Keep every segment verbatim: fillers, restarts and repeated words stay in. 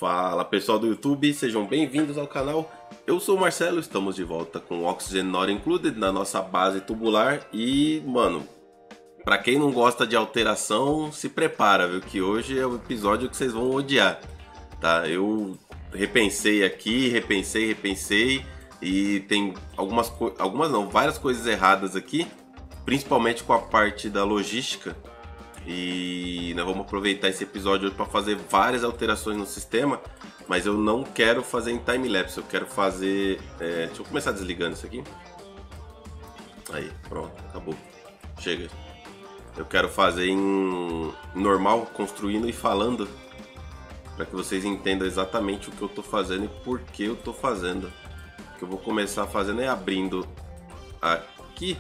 Fala pessoal do YouTube, sejam bem-vindos ao canal. Eu sou o Marcelo, estamos de volta com Oxygen Not Included na nossa base tubular. E, mano, pra quem não gosta de alteração, se prepara, viu? Que hoje é o episódio que vocês vão odiar, tá? Eu repensei aqui, repensei, repensei e tem algumas, co algumas não, várias coisas erradas aqui, principalmente com a parte da logística. E nós vamos aproveitar esse episódio hoje para fazer várias alterações no sistema, mas eu não quero fazer em time-lapse, eu quero fazer... É, deixa eu começar desligando isso aqui. Aí, pronto, acabou. Chega. Eu quero fazer em normal, construindo e falando, para que vocês entendam exatamente o que eu estou fazendo e por que eu estou fazendo. O que eu vou começar fazendo é abrindo aqui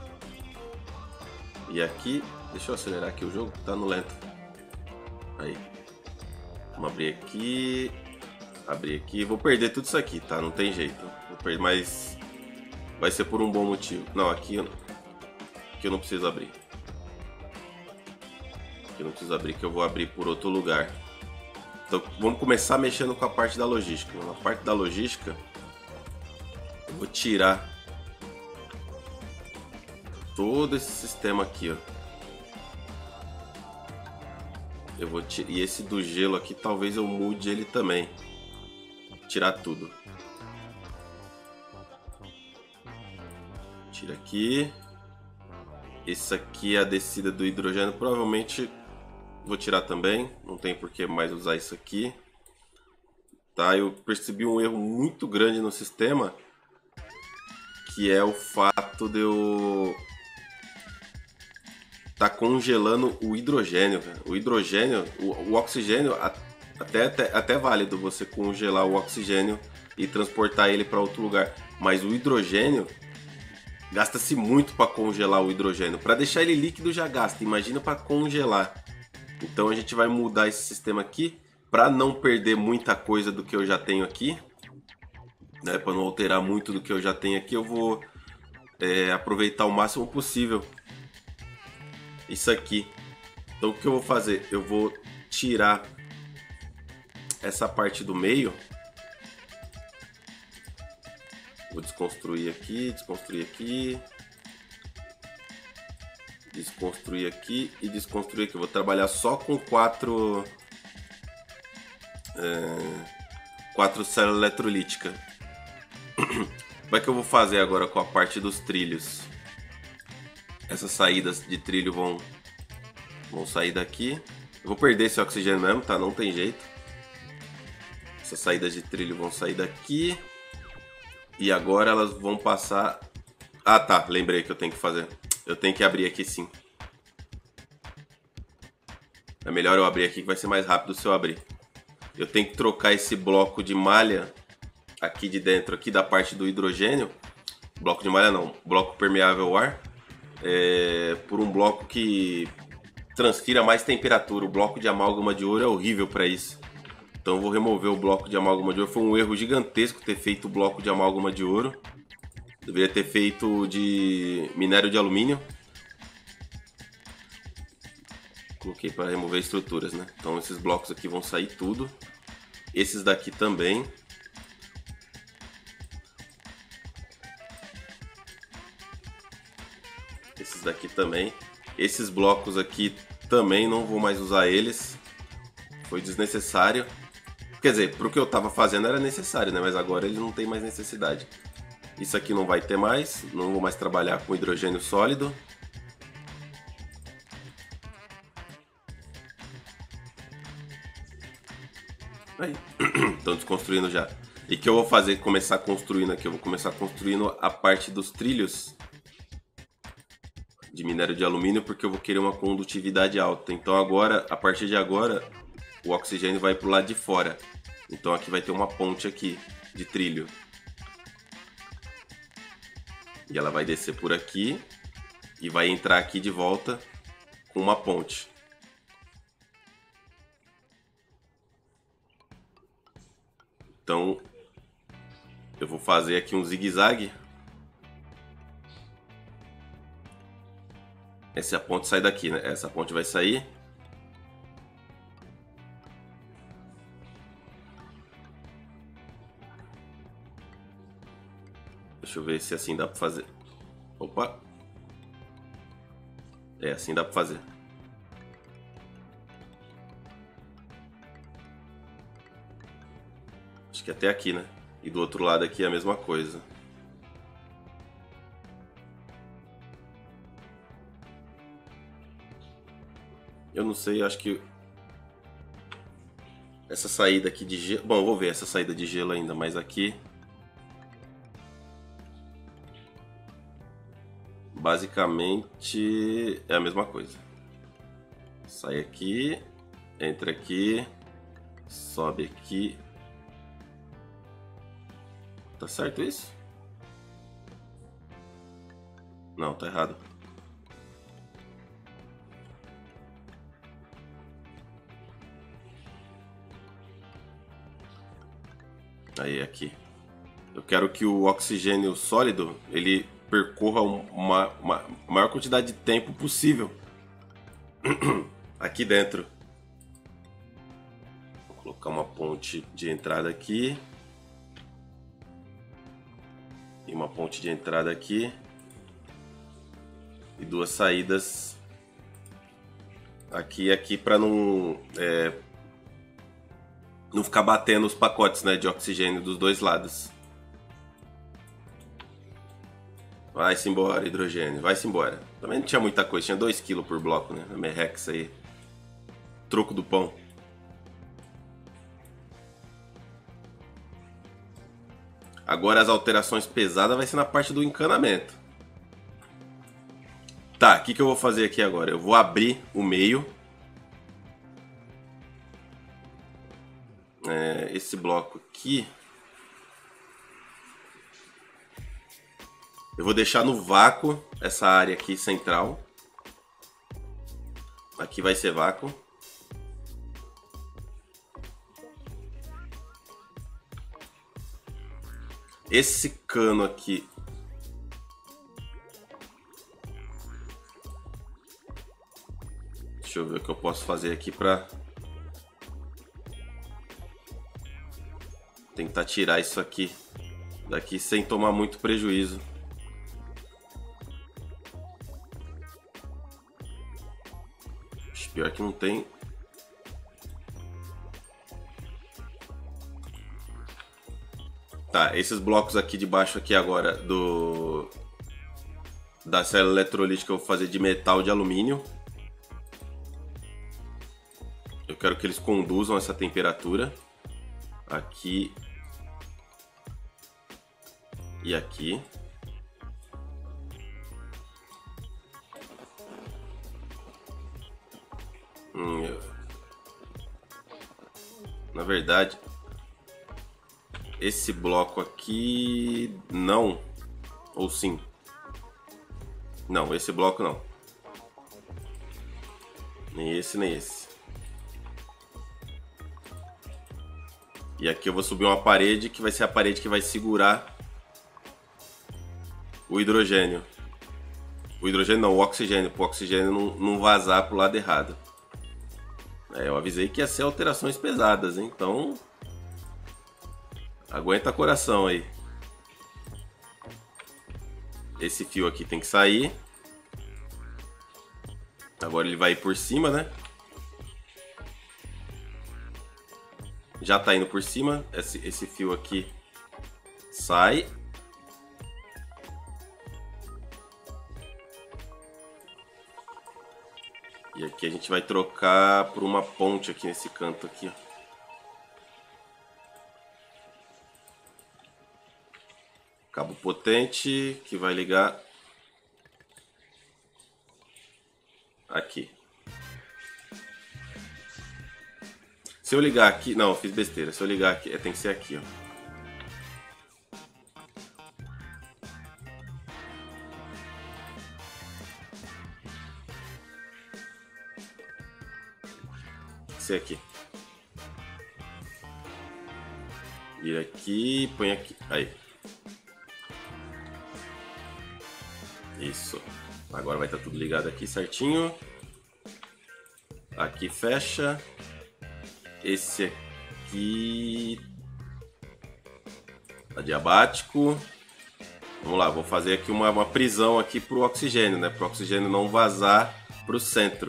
e aqui. Deixa eu acelerar aqui o jogo, tá no lento. Aí. Vamos abrir aqui. Abrir aqui. Vou perder tudo isso aqui, tá? Não tem jeito. Vou perder, mas vai ser por um bom motivo. Não, aqui eu não, aqui eu não preciso abrir. Aqui eu não preciso abrir, que eu vou abrir por outro lugar. Então vamos começar mexendo com a parte da logística. Na parte da logística, eu vou tirar todo esse sistema aqui, ó. Eu vou tirar, e esse do gelo aqui talvez eu mude ele também. Tirar tudo. Tira aqui. Esse aqui é a descida do hidrogênio. Provavelmente vou tirar também. Não tem por que mais usar isso aqui. Tá, eu percebi um erro muito grande no sistema, que é o fato de eu tá congelando o hidrogênio, cara. O hidrogênio, o, o oxigênio, até, até, até é válido você congelar o oxigênio e transportar ele para outro lugar. Mas o hidrogênio, gasta-se muito para congelar o hidrogênio. Para deixar ele líquido já gasta, imagina para congelar. Então a gente vai mudar esse sistema aqui para não perder muita coisa do que eu já tenho aqui, né? Para não alterar muito do que eu já tenho aqui, eu vou é, aproveitar o máximo possível isso aqui. Então o que eu vou fazer? Eu vou tirar essa parte do meio. Vou desconstruir aqui, desconstruir aqui, desconstruir aqui e desconstruir aqui. Eu vou trabalhar só com quatro é, quatro células eletrolíticas. Como é que eu vou fazer agora com a parte dos trilhos? Essas saídas de trilho vão, vão sair daqui. Eu vou perder esse oxigênio mesmo, tá? Não tem jeito. Essas saídas de trilho vão sair daqui. E agora elas vão passar... Ah, tá. Lembrei que eu tenho que fazer. Eu tenho que abrir aqui sim. É melhor eu abrir aqui que vai ser mais rápido se eu abrir. Eu tenho que trocar esse bloco de malha aqui de dentro, aqui da parte do hidrogênio. Bloco de malha não. Bloco permeável ao ar. É, por um bloco que transfira mais temperatura. O bloco de amálgama de ouro é horrível para isso. Então eu vou remover o bloco de amálgama de ouro. Foi um erro gigantesco ter feito o bloco de amálgama de ouro. Deveria ter feito de minério de alumínio. Coloquei para remover estruturas, né? Então esses blocos aqui vão sair tudo. Esses daqui também. Esses daqui também. Esses blocos aqui também não vou mais usar eles. Foi desnecessário. Quer dizer, para o que eu estava fazendo era necessário, né? Mas agora ele não tem mais necessidade. Isso aqui não vai ter mais. Não vou mais trabalhar com hidrogênio sólido. Aí. Estão desconstruindo já. E o que eu vou fazer? Começar construindo aqui. Eu vou começar construindo a parte dos trilhos de minério de alumínio, porque eu vou querer uma condutividade alta. Então agora, a partir de agora, o oxigênio vai para o lado de fora. Então aqui vai ter uma ponte aqui de trilho. E ela vai descer por aqui e vai entrar aqui de volta com uma ponte. Então eu vou fazer aqui um zigue-zague. Essa ponte sai daqui, né? Essa ponte vai sair. Deixa eu ver se assim dá pra fazer. Opa! É, assim dá pra fazer. Acho que até aqui, né? E do outro lado aqui é a mesma coisa. Eu não sei, acho que essa saída aqui de gelo... Bom, eu vou ver essa saída de gelo ainda, mas aqui... Basicamente é a mesma coisa. Sai aqui, entra aqui, sobe aqui. Tá certo isso? Não, tá errado. Aí, aqui. Eu quero que o oxigênio sólido, ele percorra uma, uma maior quantidade de tempo possível aqui dentro. Vou colocar uma ponte de entrada aqui. E uma ponte de entrada aqui. E duas saídas aqui e aqui para não... É, não ficar batendo os pacotes, né, de oxigênio dos dois lados. Vai-se embora, hidrogênio. Vai-se embora. Também não tinha muita coisa. Tinha dois quilos por bloco, né? A merrex aí. Troco do pão. Agora as alterações pesadas vai ser na parte do encanamento. Tá, o que, que eu vou fazer aqui agora? Eu vou abrir o meio. É, esse bloco aqui eu vou deixar no vácuo essa área aqui central. Aqui vai ser vácuo. Esse cano aqui deixa eu ver o que eu posso fazer aqui para tentar tirar isso aqui daqui sem tomar muito prejuízo. Pior que não tem. Tá, esses blocos aqui de baixo aqui agora do da célula eletrolítica eu vou fazer de metal de alumínio. Eu quero que eles conduzam essa temperatura aqui e aqui. Hum, eu... Na verdade, esse bloco aqui não, ou sim? Não, esse bloco não. Nem esse, nem esse. E aqui eu vou subir uma parede que vai ser a parede que vai segurar o hidrogênio. O hidrogênio não, o oxigênio, para o oxigênio não, não vazar pro lado errado. É, eu avisei que ia ser alterações pesadas, hein? Então aguenta coração aí. Esse fio aqui tem que sair. Agora ele vai ir por cima, né? Já tá indo por cima. Esse, esse fio aqui sai. E aqui a gente vai trocar por uma ponte aqui nesse canto aqui, ó. Cabo potente que vai ligar aqui. Se eu ligar aqui... Não, eu fiz besteira. Se eu ligar aqui... É, tem que ser aqui, ó. Tem que ser aqui. Vira aqui, põe aqui. Aí. Isso. Agora vai estar tudo ligado aqui certinho. Aqui fecha. Esse aqui adiabático. Vamos lá, vou fazer aqui uma, uma prisão aqui pro oxigênio, né? Pro oxigênio não vazar pro centro.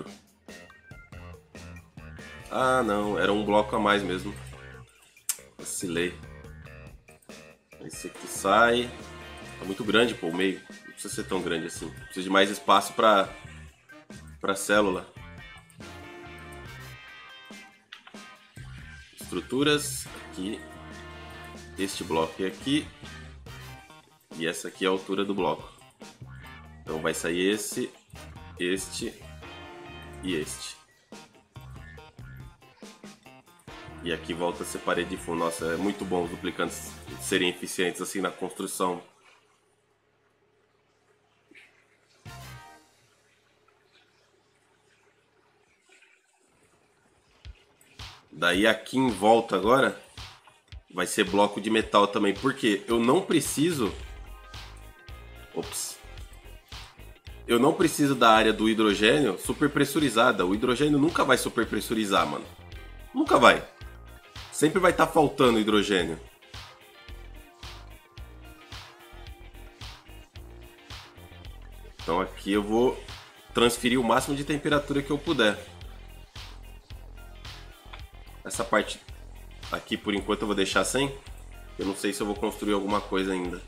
Ah, não, era um bloco a mais mesmo. Vacilei. Esse aqui sai. Tá muito grande, pô, o meio. Não precisa ser tão grande assim. Precisa de mais espaço pra, pra célula. Estruturas. Aqui. Este bloco aqui. E essa aqui é a altura do bloco. Então vai sair esse, este e este. E aqui volta a ser parede de fundo. Nossa, é muito bom os duplicantes serem eficientes assim na construção. Daí aqui em volta agora vai ser bloco de metal também, porque eu não preciso... Ops. Eu não preciso da área do hidrogênio superpressurizada. O hidrogênio nunca vai superpressurizar, mano. Nunca vai. Sempre vai estar faltando hidrogênio. Então aqui eu vou transferir o máximo de temperatura que eu puder. Essa parte aqui por enquanto eu vou deixar sem. Eu não sei se eu vou construir alguma coisa ainda.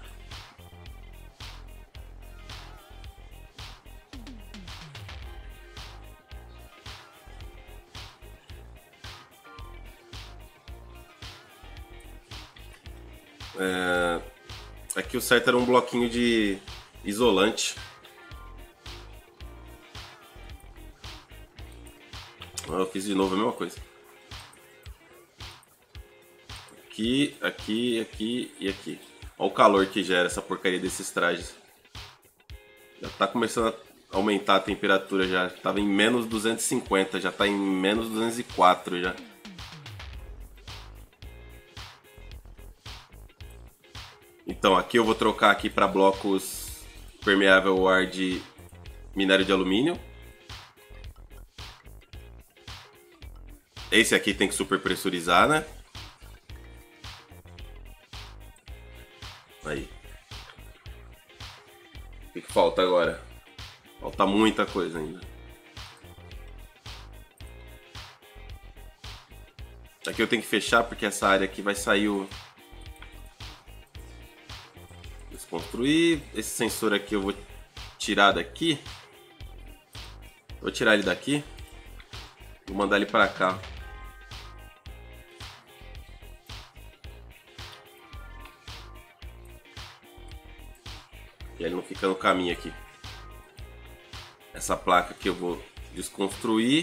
É... Aqui o certo era um bloquinho de isolante. Eu fiz de novo a mesma coisa. Aqui, aqui, aqui e aqui. Olha o calor que gera essa porcaria desses trajes. Já tá começando a aumentar a temperatura já. Tava em menos duzentos e cinquenta, já tá em menos duzentos e quatro já. Então aqui eu vou trocar aqui para blocos permeável ao ar de minério de alumínio. Esse aqui tem que superpressurizar, né? Aí. O que, que falta agora? Falta muita coisa ainda. Aqui eu tenho que fechar porque essa área aqui vai sair o... Desconstruir. Esse sensor aqui eu vou tirar daqui. Vou tirar ele daqui. Vou mandar ele para cá. E ele não fica no caminho aqui. Essa placa aqui eu vou desconstruir.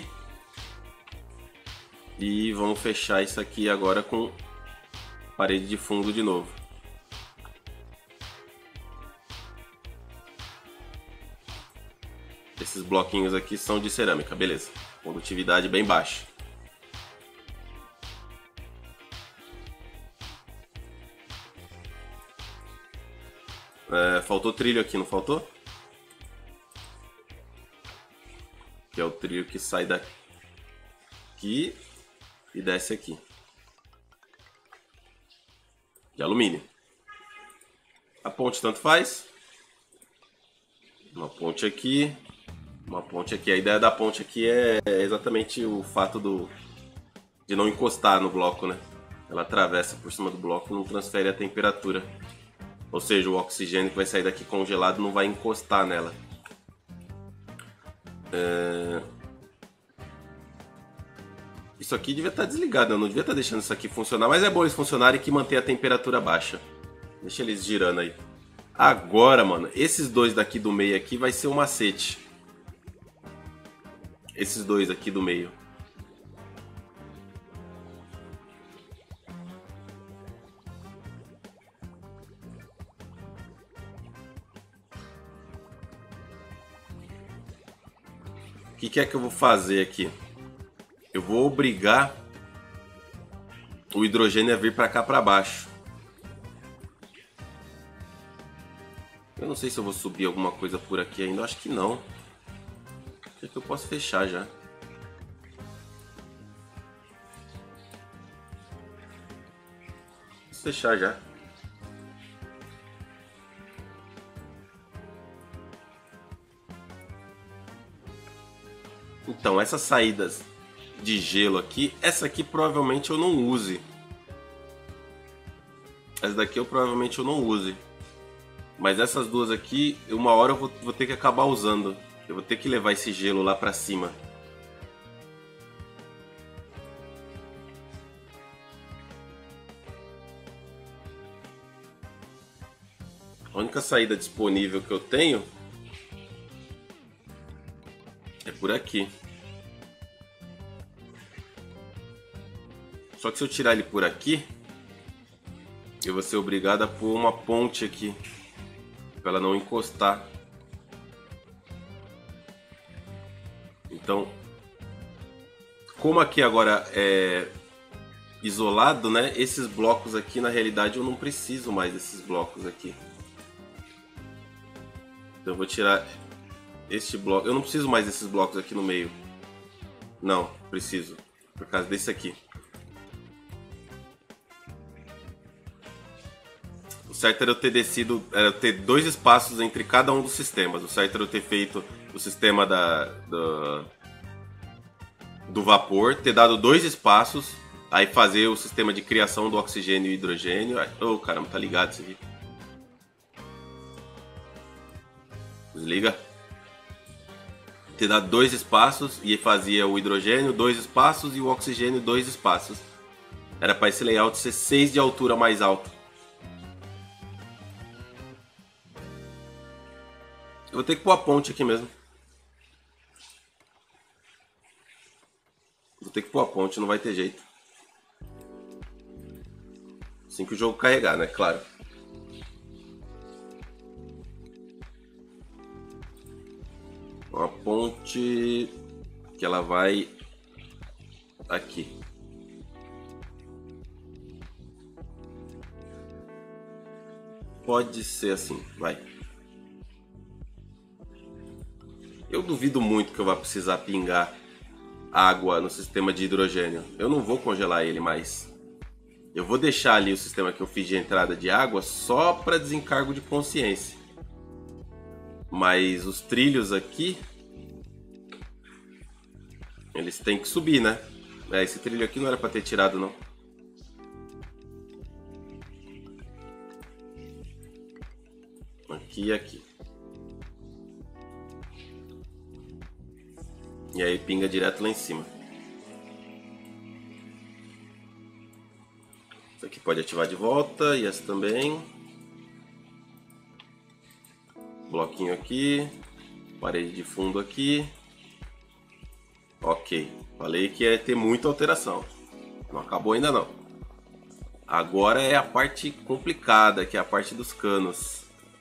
E vamos fechar isso aqui agora com parede de fundo de novo. Esses bloquinhos aqui são de cerâmica, beleza. Condutividade bem baixa. É, faltou trilho aqui, não faltou? Que é o trilho que sai daqui e desce aqui. De alumínio. A ponte tanto faz. Uma ponte aqui. Uma ponte aqui. A ideia da ponte aqui é exatamente o fato do, de não encostar no bloco, né? Ela atravessa por cima do bloco e não transfere a temperatura. Ou seja, o oxigênio que vai sair daqui congelado não vai encostar nela. É... Isso aqui devia estar desligado, eu não devia estar deixando isso aqui funcionar. Mas é bom eles funcionarem que mantém a temperatura baixa. Deixa eles girando aí. Agora, mano, esses dois daqui do meio aqui vai ser o macete. Esses dois aqui do meio. O que, que é que eu vou fazer aqui? Eu vou obrigar o hidrogênio a vir para cá para baixo. Eu não sei se eu vou subir alguma coisa por aqui ainda. Acho que não. Acho que eu posso fechar já. Posso fechar já. Então, essas saídas de gelo aqui, essa aqui provavelmente eu não use. Essa daqui eu provavelmente eu não use. Mas essas duas aqui, uma hora eu vou, vou ter que acabar usando. Eu vou ter que levar esse gelo lá pra cima. A única saída disponível que eu tenho é por aqui. Só que se eu tirar ele por aqui, eu vou ser obrigado a pôr uma ponte aqui para ela não encostar. Então, como aqui agora é isolado, né? Esses blocos aqui, na realidade, eu não preciso mais desses blocos aqui. Então eu vou tirar este bloco. Eu não preciso mais desses blocos aqui no meio. Não, preciso. Por causa desse aqui. O certo era eu ter descido, era ter dois espaços entre cada um dos sistemas. O certo era eu ter feito o sistema da, da, do vapor, ter dado dois espaços, aí fazer o sistema de criação do oxigênio e hidrogênio. Ô, oh, caramba, tá ligado isso aqui. Desliga. Ter dado dois espaços e fazia o hidrogênio dois espaços e o oxigênio dois espaços. Era para esse layout ser seis de altura mais alto. Eu vou ter que pôr a ponte aqui mesmo. Vou ter que pôr a ponte, não vai ter jeito. Assim que o jogo carregar, né? Claro. Uma ponte que ela vai aqui. Pode ser assim, vai. Eu duvido muito que eu vá precisar pingar água no sistema de hidrogênio. Eu não vou congelar ele mais. Eu vou deixar ali o sistema que eu fiz de entrada de água só para desencargo de consciência. Mas os trilhos aqui, eles têm que subir, né? É, esse trilho aqui não era para ter tirado, não. Aqui e aqui. E aí pinga direto lá em cima. Essa aqui pode ativar de volta e essa também. Bloquinho aqui. Parede de fundo aqui. Ok. Falei que ia ter muita alteração. Não acabou ainda não. Agora é a parte complicada, que é a parte dos canos.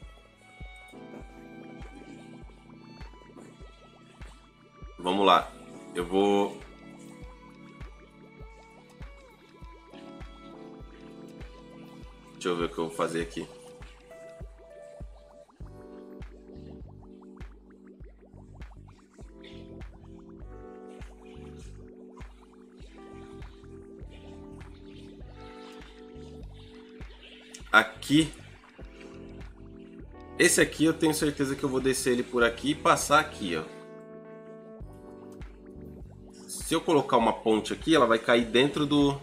Vamos lá. Eu vou... Deixa eu ver o que eu vou fazer aqui. Aqui. Esse aqui eu tenho certeza que eu vou descer ele por aqui e passar aqui, ó. Se eu colocar uma ponte aqui, ela vai cair dentro do...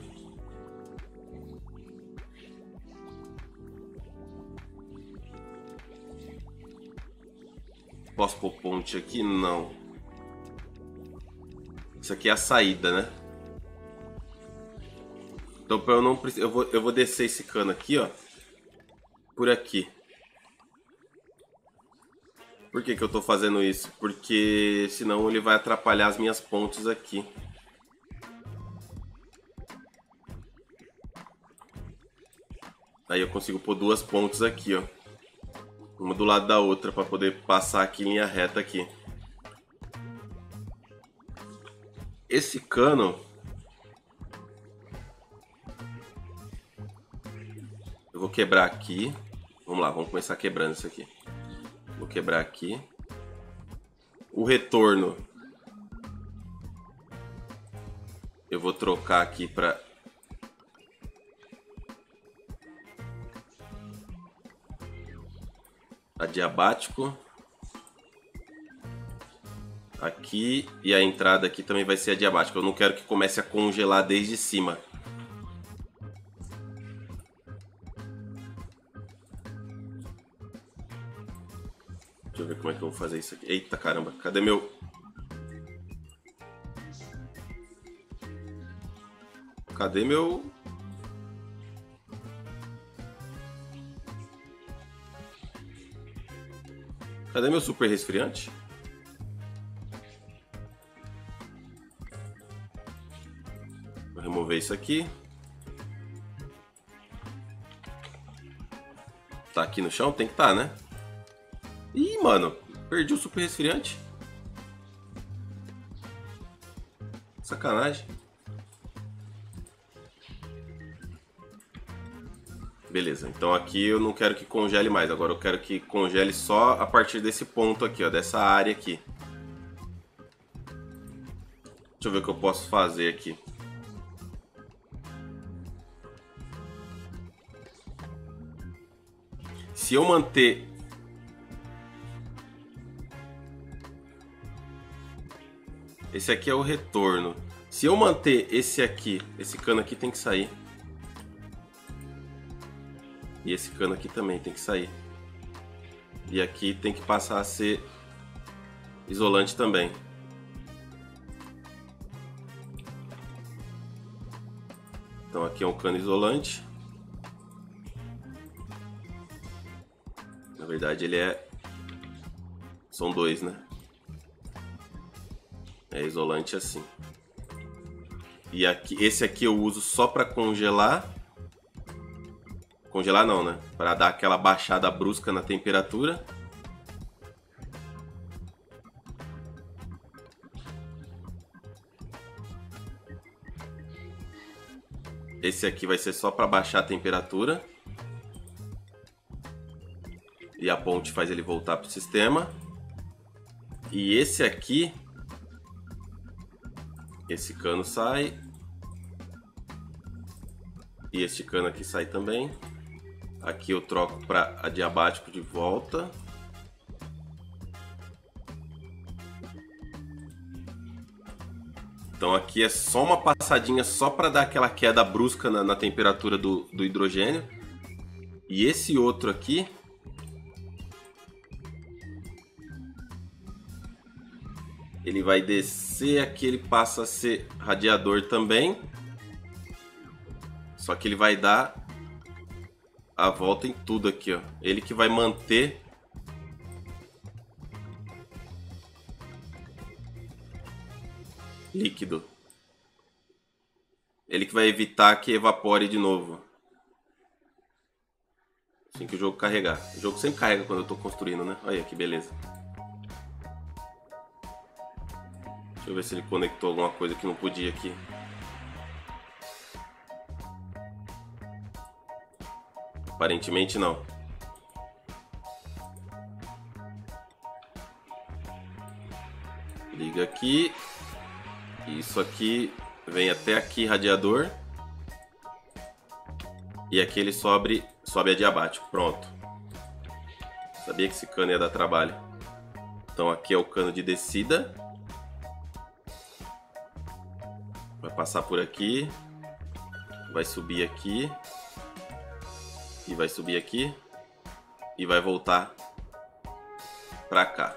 Posso pôr ponte aqui? Não. Isso aqui é a saída, né? Então, para eu não precisar... Eu vou, eu vou descer esse cano aqui, ó. Por aqui. Por que que eu tô fazendo isso? Porque senão ele vai atrapalhar as minhas pontes aqui. Aí eu consigo pôr duas pontes aqui, ó. Uma do lado da outra para poder passar aqui em linha reta aqui. Esse cano... Eu vou quebrar aqui. Vamos lá, vamos começar quebrando isso aqui. Vou quebrar aqui. O retorno eu vou trocar aqui para adiabático. Aqui. aqui e a entrada aqui também vai ser adiabática. Eu não quero que comece a congelar desde cima. Deixa eu ver como é que eu vou fazer isso aqui. Eita caramba, cadê meu... Cadê meu... Cadê meu super resfriante? Vou remover isso aqui. Tá aqui no chão? Tem que estar, né? Ih, mano, perdi o super resfriante. Sacanagem. Beleza, então aqui eu não quero que congele mais, agora eu quero que congele só a partir desse ponto aqui, ó, dessa área aqui. Deixa eu ver o que eu posso fazer aqui. Se eu manter... Esse aqui é o retorno. Se eu manter esse aqui, esse cano aqui tem que sair. E esse cano aqui também tem que sair. E aqui tem que passar a ser isolante também. Então aqui é um cano isolante. Na verdade ele é... São dois, né? É isolante assim. E aqui, esse aqui eu uso só para congelar. Congelar não, né? Para dar aquela baixada brusca na temperatura. Esse aqui vai ser só para baixar a temperatura. E a ponte faz ele voltar para o sistema. E esse aqui... Esse cano sai. E este cano aqui sai também. Aqui eu troco para adiabático de volta. Então aqui é só uma passadinha só para dar aquela queda brusca na, na temperatura do, do hidrogênio. E esse outro aqui... Ele vai descer aqui, ele passa a ser radiador também. Só que ele vai dar a volta em tudo aqui, ó. Ele que vai manter líquido. Ele que vai evitar que evapore de novo. Assim que o jogo carregar. O jogo sempre carrega quando eu tô construindo, né? Olha que beleza. Deixa eu ver se ele conectou alguma coisa que não podia aqui. Aparentemente não. Liga aqui. Isso aqui vem até aqui, radiador. E aqui ele sobe, sobe adiabático. Pronto. Sabia que esse cano ia dar trabalho. Então aqui é o cano de descida. Vai passar por aqui. Vai subir aqui. E vai subir aqui. E vai voltar pra cá.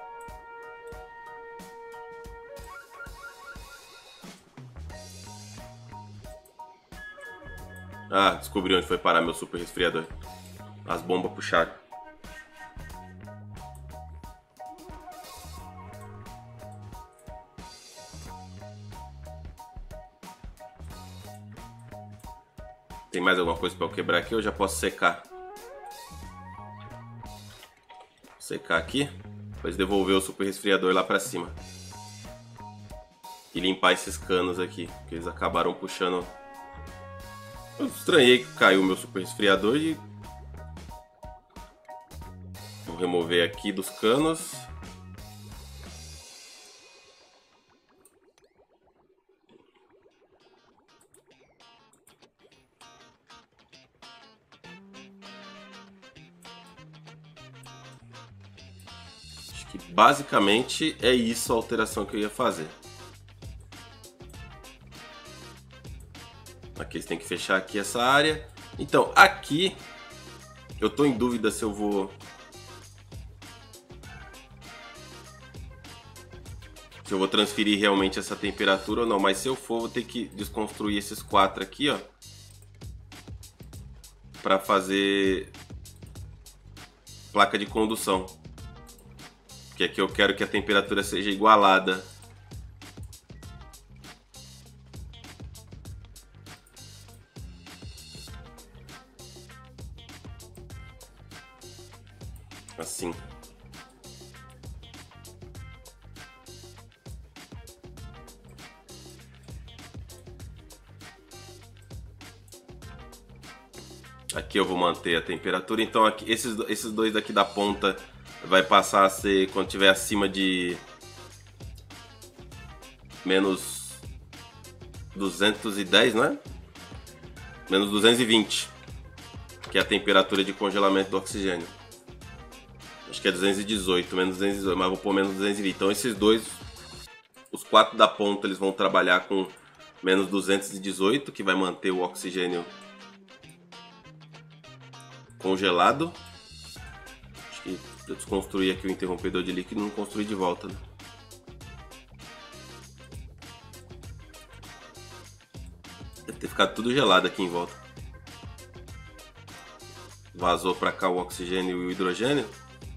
Ah, descobri onde foi parar meu super resfriador. As bombas puxaram. Tem mais alguma coisa para eu quebrar aqui ou eu já posso secar? Secar aqui. Depois devolver o super resfriador lá para cima. E limpar esses canos aqui, que eles acabaram puxando. Eu estranhei que caiu o meu super resfriador e... Vou remover aqui dos canos. Que basicamente é isso a alteração que eu ia fazer. Aqui eles têm que fechar aqui essa área. Então aqui eu tô em dúvida se eu vou se eu vou transferir realmente essa temperatura ou não, mas se eu for, vou ter que desconstruir esses quatro aqui, ó, para fazer placa de condução. Porque aqui eu quero que a temperatura seja igualada. Assim. Aqui eu vou manter a temperatura, então aqui, esses, esses dois daqui da ponta vai passar a ser quando tiver acima de menos duzentos e dez, né? Menos duzentos e vinte, que é a temperatura de congelamento do oxigênio. Acho que é duzentos e dezoito, menos duzentos e dezoito, mas vou pôr menos duzentos e vinte. Então esses dois, os quatro da ponta, eles vão trabalhar com menos duzentos e dezoito, que vai manter o oxigênio congelado. Acho que eu desconstruí aqui o interrompedor de líquido e não construí de volta, né? Deve ter ficado tudo gelado aqui em volta. Vazou para cá o oxigênio e o hidrogênio.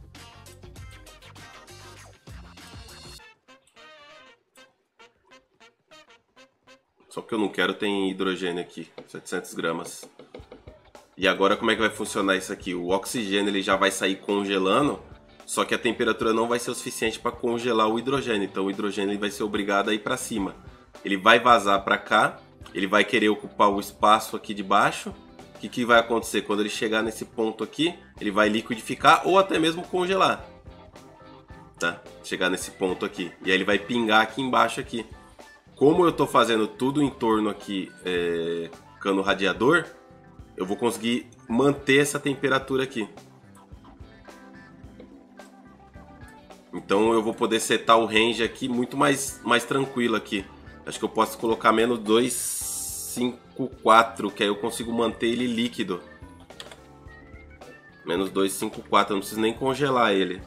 Só que eu não quero, tem hidrogênio aqui, setecentas gramas. E agora como é que vai funcionar isso aqui? O oxigênio ele já vai sair congelando, só que a temperatura não vai ser o suficiente para congelar o hidrogênio. Então o hidrogênio ele vai ser obrigado a ir para cima. Ele vai vazar para cá, ele vai querer ocupar o espaço aqui de baixo. O que, que vai acontecer? Quando ele chegar nesse ponto aqui, ele vai liquidificar ou até mesmo congelar. Tá? Chegar nesse ponto aqui. E aí ele vai pingar aqui embaixo aqui. Como eu estou fazendo tudo em torno aqui, é, cano radiador, eu vou conseguir manter essa temperatura aqui. Então eu vou poder setar o range aqui muito mais, mais tranquilo aqui. Acho que eu posso colocar menos duzentos e cinquenta e quatro, que aí eu consigo manter ele líquido. Menos duzentos e cinquenta e quatro, eu não preciso nem congelar ele.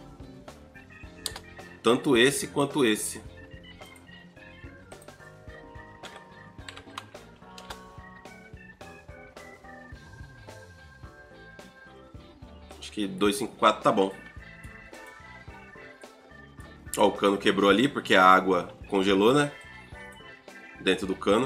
Tanto esse quanto esse. Acho que duzentos e cinquenta e quatro tá bom. Ó, o cano quebrou ali porque a água congelou, né? Dentro do cano.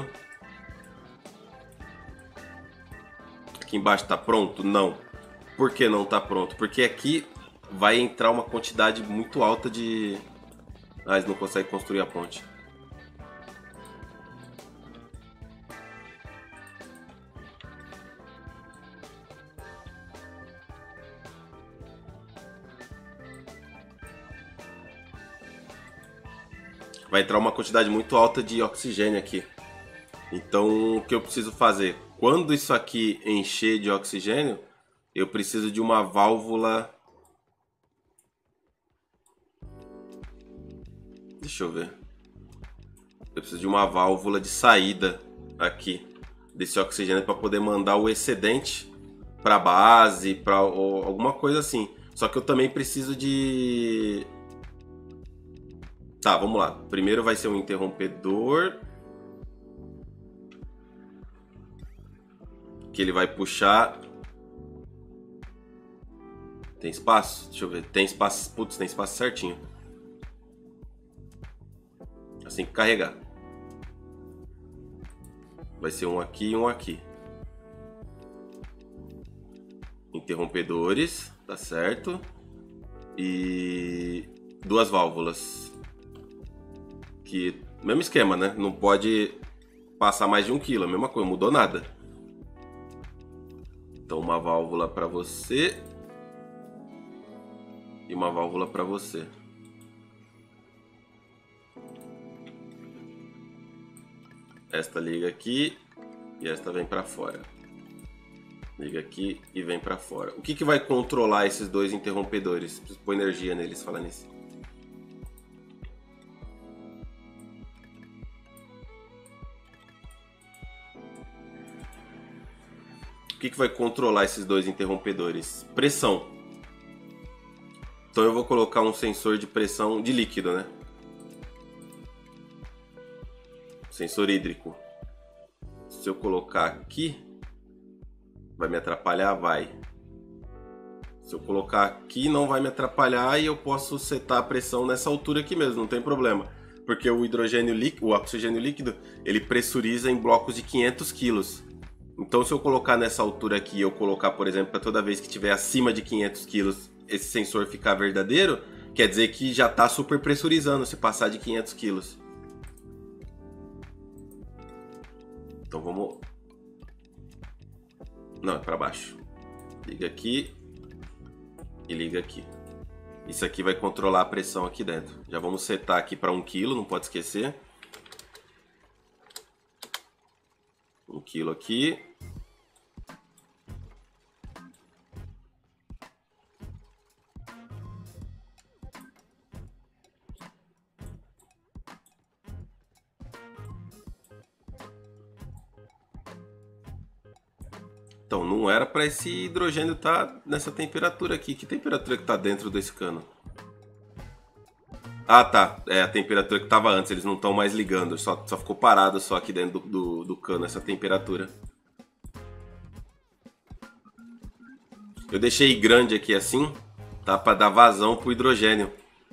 Aqui embaixo tá pronto? Não. Por que não tá pronto? Porque aqui vai entrar uma quantidade muito alta de... Ah, eles não conseguem construir a ponte. Vai entrar uma quantidade muito alta de oxigênio aqui. Então o que eu preciso fazer? Quando isso aqui encher de oxigênio, eu preciso de uma válvula. Deixa eu ver. Eu preciso de uma válvula de saída aqui desse oxigênio para poder mandar o excedente para a base, para alguma coisa assim. Só que eu também preciso de... Tá, vamos lá. Primeiro vai ser um interrompedor. Que ele vai puxar. Tem espaço? Deixa eu ver. Tem espaço. Putz, tem espaço certinho. Assim que carregar. Vai ser um aqui e um aqui. Interrompedores, tá certo. E duas válvulas. Que mesmo esquema, né? Não pode passar mais de um quilo. A mesma coisa, mudou nada. Então uma válvula para você e uma válvula para você. Esta liga aqui e esta vem para fora. Liga aqui e vem para fora. O que, que vai controlar esses dois interrompedores? Preciso pôr energia neles, falar nisso. O que, que vai controlar esses dois interrompedores? Pressão. Então eu vou colocar um sensor de pressão de líquido, né? Sensor hídrico. Se eu colocar aqui, vai me atrapalhar? Vai. Se eu colocar aqui, não vai me atrapalhar e eu posso setar a pressão nessa altura aqui mesmo, não tem problema. Porque o hidrogênio líquido, o oxigênio líquido, ele pressuriza em blocos de quinhentos quilos. Então se eu colocar nessa altura aqui, eu colocar, por exemplo, para toda vez que tiver acima de quinhentos quilos, esse sensor ficar verdadeiro, quer dizer que já está super pressurizando se passar de quinhentos quilos. Então vamos... Não, é para baixo. Liga aqui e liga aqui. Isso aqui vai controlar a pressão aqui dentro. Já vamos setar aqui para um quilo, não pode esquecer. Um quilo aqui. Então, não era para esse hidrogênio estar nessa temperatura aqui. Que temperatura que está dentro desse cano? Ah, tá. É a temperatura que estava antes. Eles não estão mais ligando. Só, só ficou parado só aqui dentro do, do, do cano, essa temperatura. Eu deixei grande aqui assim, tá? Para dar vazão pro hidrogênio.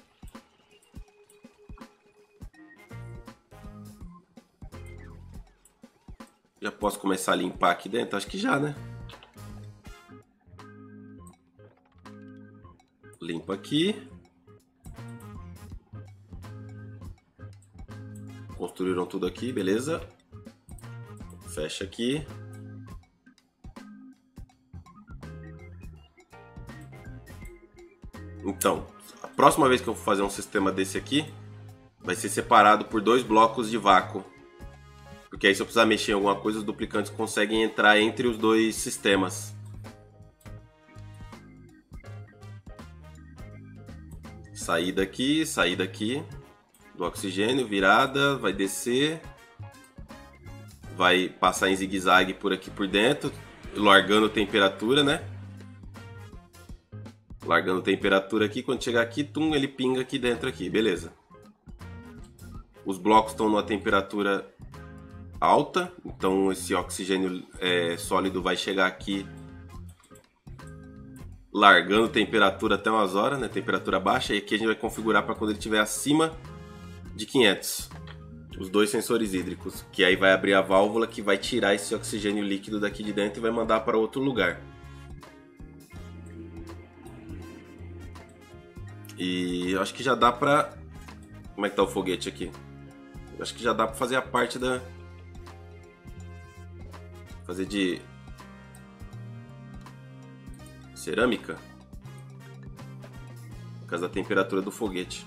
Já posso começar a limpar aqui dentro? Acho que já, né? Limpa aqui. Construíram tudo aqui, beleza? Fecha aqui. Então, a próxima vez que eu for fazer um sistema desse aqui, vai ser separado por dois blocos de vácuo. Porque aí se eu precisar mexer em alguma coisa, os duplicantes conseguem entrar entre os dois sistemas. Saída aqui, saída aqui do oxigênio, virada, vai descer. Vai passar em zigue-zague por aqui por dentro, largando temperatura, né? Largando temperatura aqui, quando chegar aqui, tum, ele pinga aqui dentro aqui, beleza. Os blocos estão numa temperatura alta, então esse oxigênio é, sólido vai chegar aqui largando temperatura até umas horas, né? Temperatura baixa, e aqui a gente vai configurar para quando ele estiver acima de quinhentos. Os dois sensores hídricos, que aí vai abrir a válvula que vai tirar esse oxigênio líquido daqui de dentro e vai mandar para outro lugar. E eu acho que já dá pra... Como é que tá o foguete aqui? Eu acho que já dá pra fazer a parte da... Fazer de... cerâmica. Por causa da temperatura do foguete.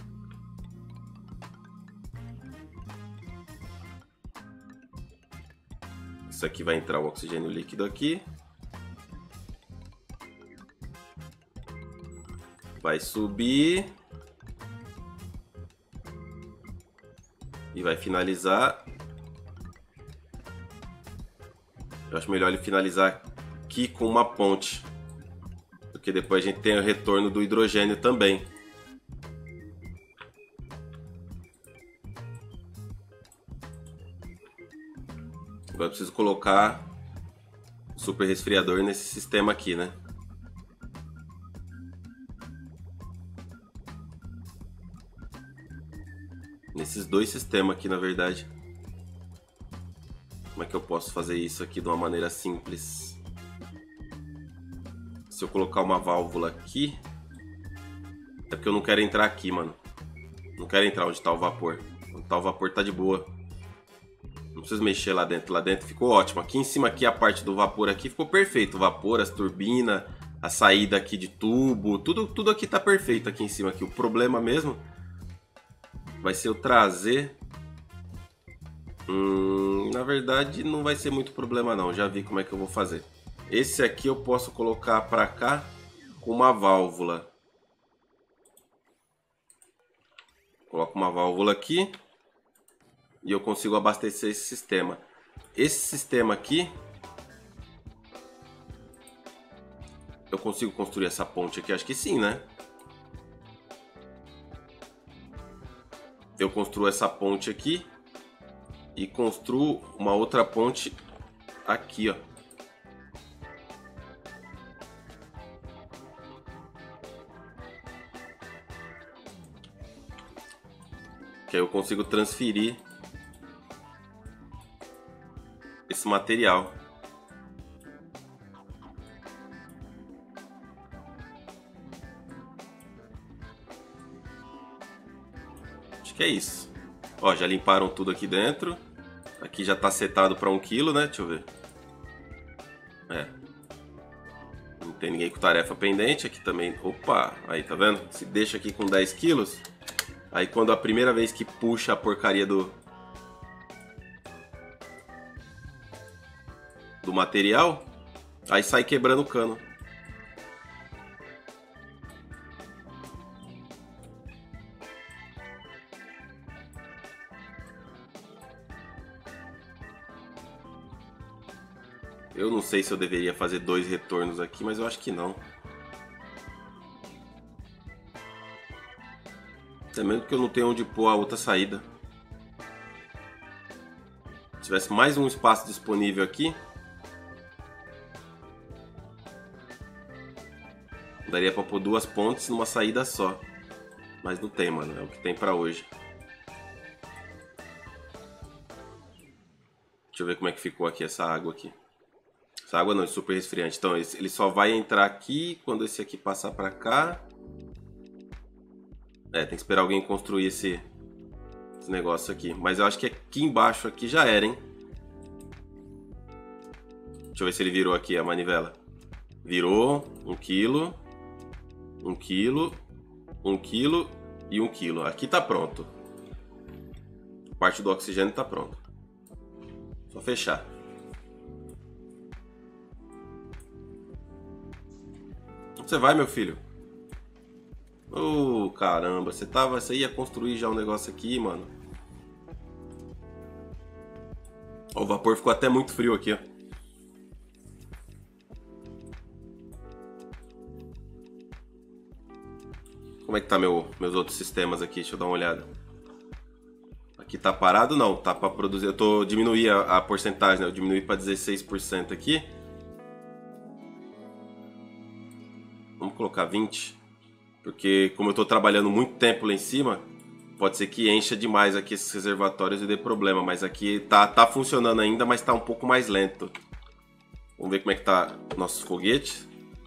Isso aqui vai entrar o oxigênio líquido aqui. Vai subir. E vai finalizar. Eu acho melhor ele finalizar aqui com uma ponte. Porque depois a gente tem o retorno do hidrogênio também. Agora eu preciso colocar o super resfriador nesse sistema aqui, né? Nesses dois sistemas aqui, na verdade. Como é que eu posso fazer isso aqui de uma maneira simples? Se eu colocar uma válvula aqui... É porque eu não quero entrar aqui, mano. Não quero entrar onde está o vapor. Onde está o vapor tá de boa. Não preciso mexer lá dentro. Lá dentro ficou ótimo. Aqui em cima, aqui, a parte do vapor aqui ficou perfeito. O vapor, as turbinas, a saída aqui de tubo. Tudo, tudo aqui tá perfeito aqui em cima. Aqui. O problema mesmo vai ser eu trazer... Hum, na verdade, não vai ser muito problema não. Já vi como é que eu vou fazer. Esse aqui eu posso colocar para cá com uma válvula. Coloco uma válvula aqui. E eu consigo abastecer esse sistema. Esse sistema aqui Eu consigo construir essa ponte aqui? Acho que sim, né? Eu construo essa ponte aqui e construo uma outra ponte aqui, ó. Que aí eu consigo transferir esse material. Acho que é isso. Ó, já limparam tudo aqui dentro. Aqui já tá setado para um quilo, né? Deixa eu ver. É. Não tem ninguém com tarefa pendente. Aqui também. Opa! Aí, tá vendo? Se deixa aqui com dez quilos. Aí quando a primeira vez que puxa a porcaria do... do material, aí sai quebrando o cano. Eu não sei se eu deveria fazer dois retornos aqui, mas eu acho que não. Até mesmo porque eu não tenho onde pôr a outra saída. Se tivesse mais um espaço disponível aqui, daria pra pôr duas pontes numa saída só. Mas não tem, mano. É o que tem pra hoje. Deixa eu ver como é que ficou aqui essa água aqui. Essa água não é super resfriante. Então ele só vai entrar aqui quando esse aqui passar pra cá. É, tem que esperar alguém construir esse, esse negócio aqui. Mas eu acho que aqui embaixo aqui já era, hein? Deixa eu ver se ele virou aqui a manivela. Virou um quilo, um quilo, um quilo e um quilo. Aqui tá pronto. A parte do oxigênio tá pronto. Só fechar. Onde você vai, meu filho? Oh, caramba, você tava, você ia construir já um negócio aqui, mano. O vapor ficou até muito frio aqui, ó. Como é que tá meu, meus outros sistemas aqui? Deixa eu dar uma olhada. Aqui tá parado? Não, tá pra produzir. Eu tô diminuí a, a porcentagem, né? Eu diminuí pra dezesseis por cento aqui. Vamos colocar vinte. Porque como eu tô trabalhando muito tempo lá em cima, pode ser que encha demais aqui esses reservatórios e dê problema. Mas aqui tá, tá funcionando ainda, mas tá um pouco mais lento. Vamos ver como é que tá nossos foguetes.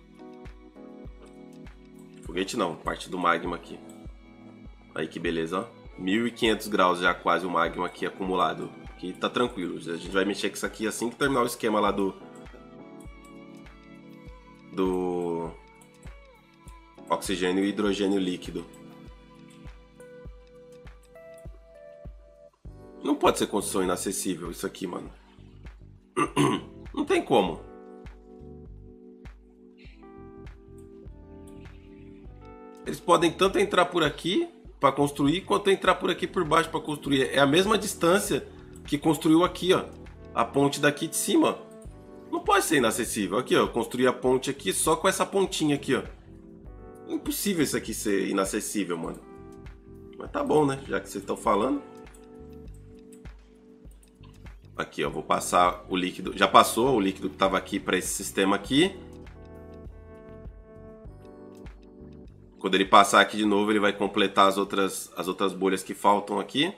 Foguete não, parte do magma aqui. Aí que beleza, ó. mil e quinhentos graus já quase o magma aqui acumulado. Aqui tá tranquilo. A gente vai mexer com isso aqui assim que terminar o esquema lá do... Do... oxigênio e hidrogênio líquido. Não pode ser construção inacessível isso aqui, mano. Não tem como. Eles podem tanto entrar por aqui para construir, quanto entrar por aqui por baixo para construir. É a mesma distância que construiu aqui, ó. A ponte daqui de cima. Não pode ser inacessível. Aqui, ó. Eu construí a ponte aqui só com essa pontinha aqui, ó. Impossível isso aqui ser inacessível, mano. Mas tá bom, né? Já que vocês estão falando. Aqui, ó. Vou passar o líquido. Já passou o líquido que tava aqui para esse sistema aqui. Quando ele passar aqui de novo, ele vai completar as outras, as outras bolhas que faltam aqui.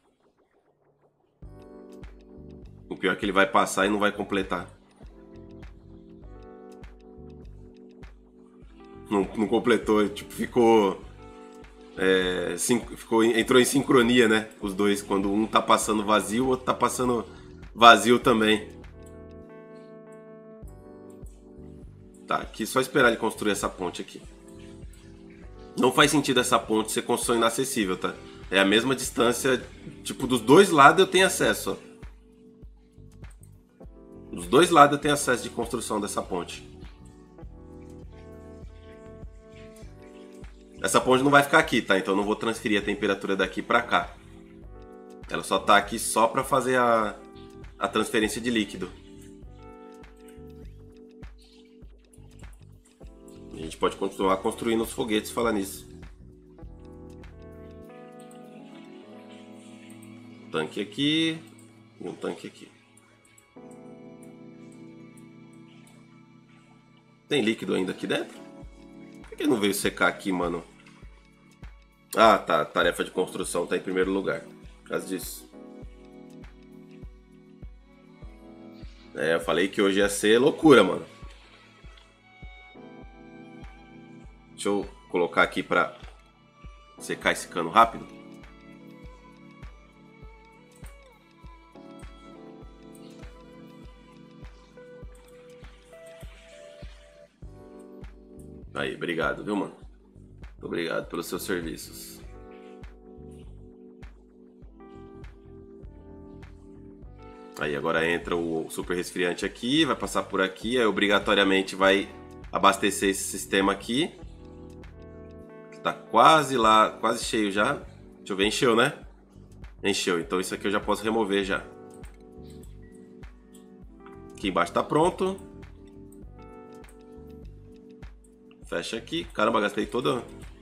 O pior é que ele vai passar e não vai completar. Não, não completou, tipo, ficou, é, ficou... Entrou em sincronia, né? Os dois, quando um tá passando vazio, o outro tá passando vazio também. Tá, aqui só esperar ele construir essa ponte aqui. Não faz sentido essa ponte ser construção inacessível, tá? É a mesma distância, tipo, dos dois lados eu tenho acesso, ó. Dos dois lados eu tenho acesso de construção dessa ponte. Essa ponte não vai ficar aqui, tá? Então eu não vou transferir a temperatura daqui pra cá. Ela só tá aqui só pra fazer a, a transferência de líquido. gente pode continuar construindo os foguetes, falar nisso. Um tanque aqui e um tanque aqui. Tem líquido ainda aqui dentro? Por que não veio secar aqui, mano? Ah, tá. Tarefa de construção tá em primeiro lugar. Por causa disso. É, eu falei que hoje ia ser loucura, mano. Deixa eu colocar aqui pra secar esse cano rápido. Aí, obrigado, viu, mano? Muito obrigado pelos seus serviços. Aí, agora entra o super resfriante aqui, vai passar por aqui, aí obrigatoriamente vai abastecer esse sistema aqui. Que tá quase lá, quase cheio já. Deixa eu ver, encheu, né? Encheu, então isso aqui eu já posso remover já. Aqui embaixo tá pronto. Fecha aqui. Caramba, gastei toda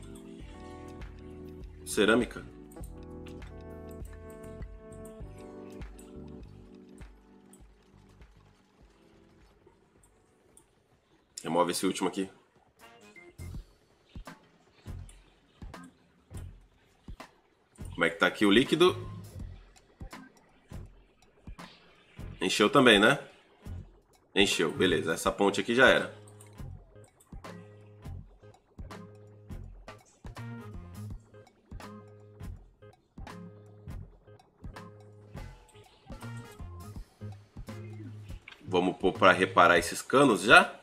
cerâmica. Remove esse último aqui. Como é que tá aqui o líquido? Encheu também, né? Encheu, beleza. Essa ponte aqui já era. Vamos pôr para reparar esses canos já.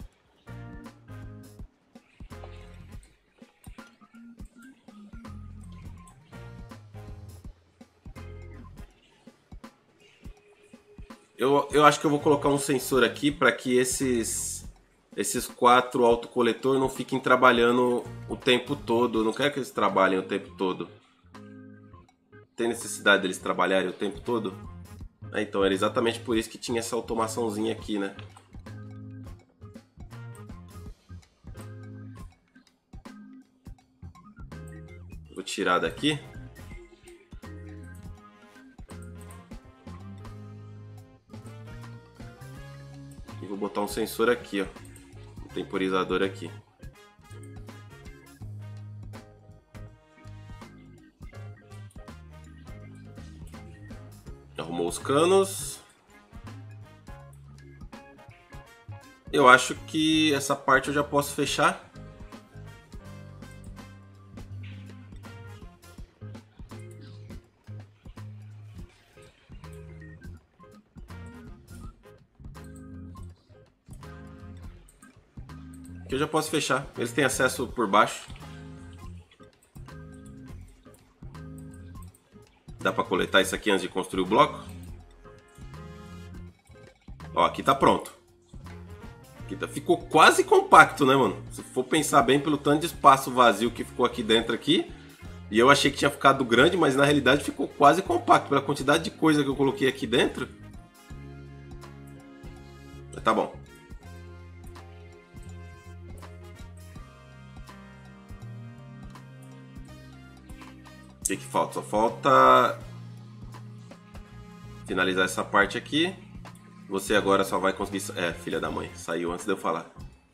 Eu, eu acho que eu vou colocar um sensor aqui para que esses, esses quatro autocoletores não fiquem trabalhando o tempo todo. Eu não quero que eles trabalhem o tempo todo. Tem necessidade deles trabalharem o tempo todo? Ah, então era exatamente por isso que tinha essa automaçãozinha aqui, né? Vou tirar daqui. E vou botar um sensor aqui, ó. Um temporizador aqui. Arrumou os canos. Eu acho que essa parte eu já posso fechar. Aqui eu já posso fechar. Eles têm acesso por baixo. Dá pra coletar isso aqui antes de construir o bloco. Ó, aqui tá pronto. Aqui tá... Ficou quase compacto, né, mano? Se for pensar bem pelo tanto de espaço vazio que ficou aqui dentro aqui. E eu achei que tinha ficado grande, mas na realidade ficou quase compacto. Pela quantidade de coisa que eu coloquei aqui dentro. Mas tá bom. O que que falta? Só falta finalizar essa parte aqui. Você agora só vai conseguir... É, filha da mãe, saiu antes de eu falar.